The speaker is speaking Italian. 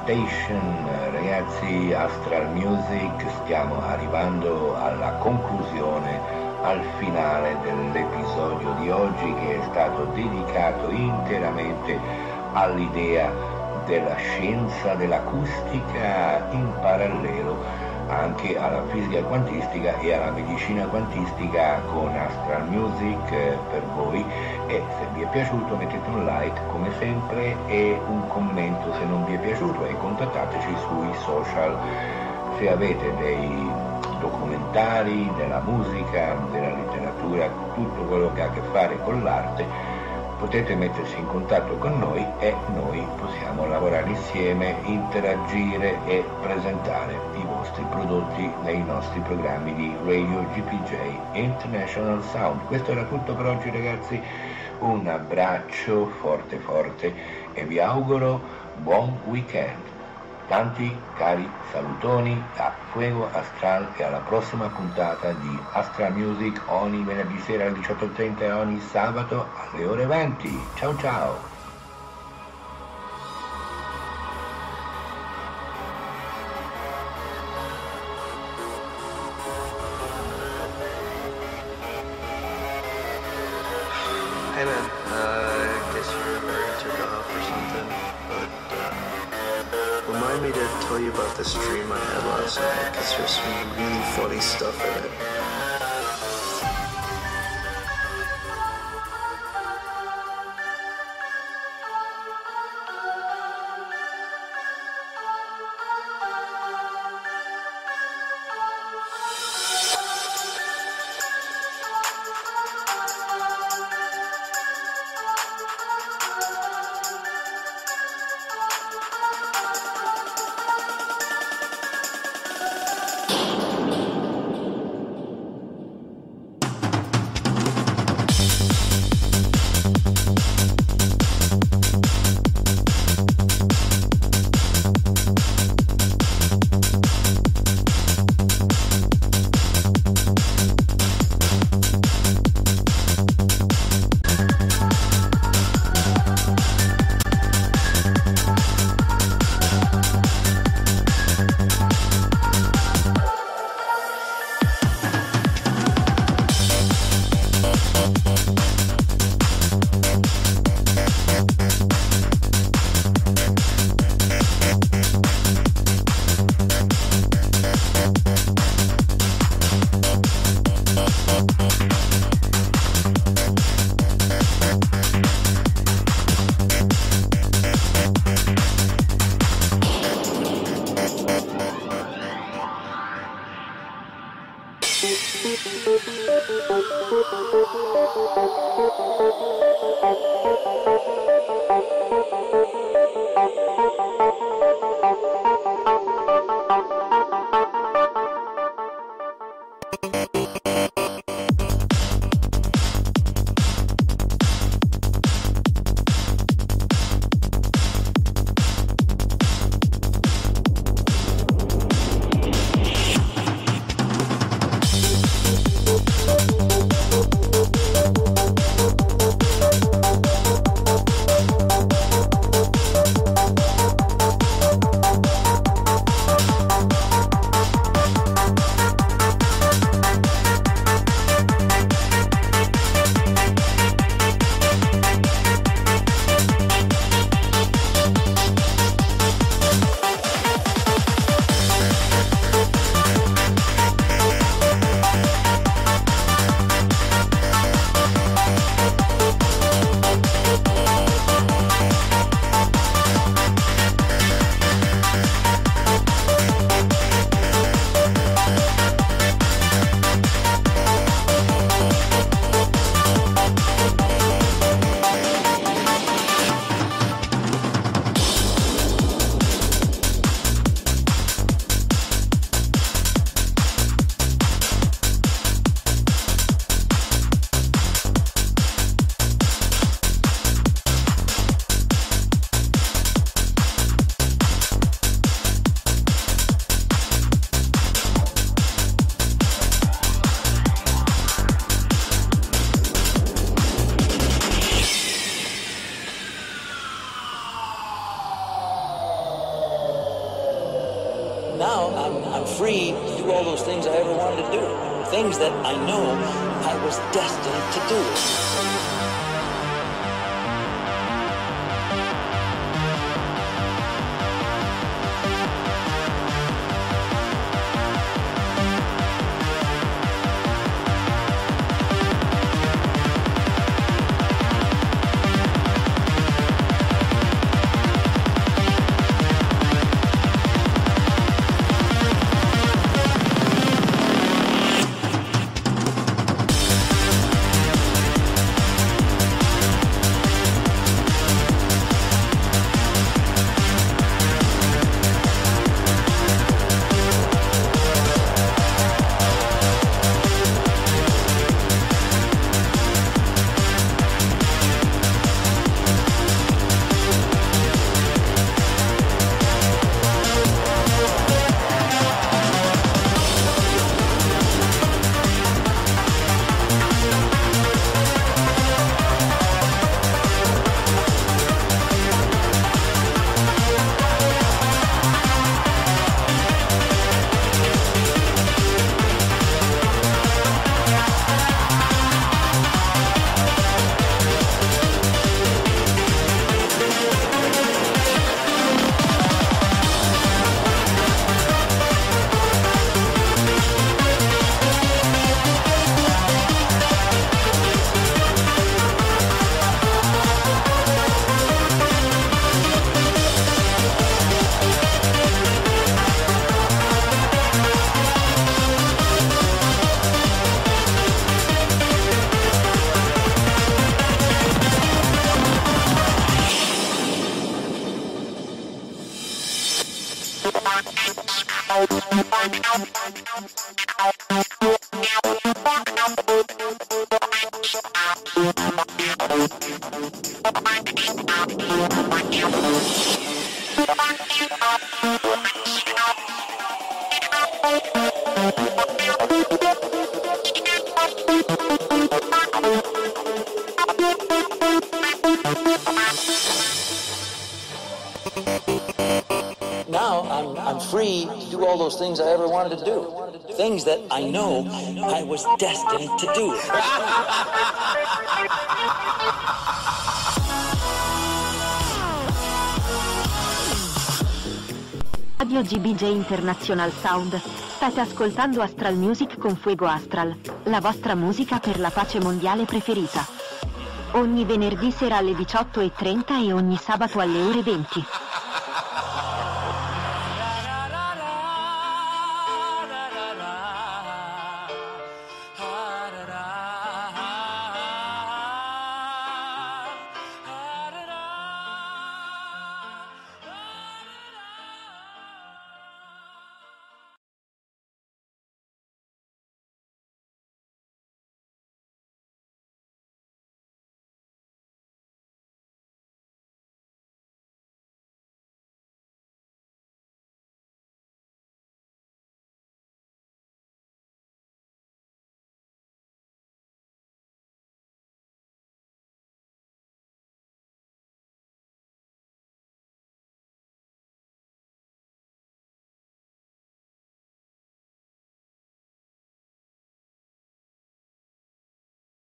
Station. Ragazzi, Astral Music, stiamo arrivando alla conclusione, al finale dell'episodio di oggi, che è stato dedicato interamente all'idea della scienza dell'acustica in parallelo anche alla fisica quantistica e alla medicina quantistica con Astral Music per voi. E se vi è piaciuto mettete un like come sempre e un commento se non vi è piaciuto, e contattateci sui social se avete dei documentari della musica, della letteratura, tutto quello che ha a che fare con l'arte. Potete mettersi in contatto con noi e noi possiamo lavorare insieme, interagire e presentare i vostri prodotti nei nostri programmi di Radio GPJ International Sound. Questo era tutto per oggi, ragazzi. Un abbraccio forte forte e vi auguro buon weekend. Tanti cari salutoni da Fuego Astral e alla prossima puntata di Astral Music ogni venerdì sera alle 18:30 e ogni sabato alle ore 20. Ciao ciao! Hey man, I guess you're very turned off or something, but remind me to tell you about this dream I had last night, because there's some really funny stuff in it. Now I'm free to do all those things I ever wanted to do. Things that I know I was destined to do. Now I'm free to do all those things I ever wanted to do. Things that I know I was destined to do. Radio GBJ International Sound. State ascoltando Astral Music con Fuego Astral, la vostra musica per la pace mondiale preferita. Ogni venerdì sera alle 18:30 e ogni sabato alle ore 20.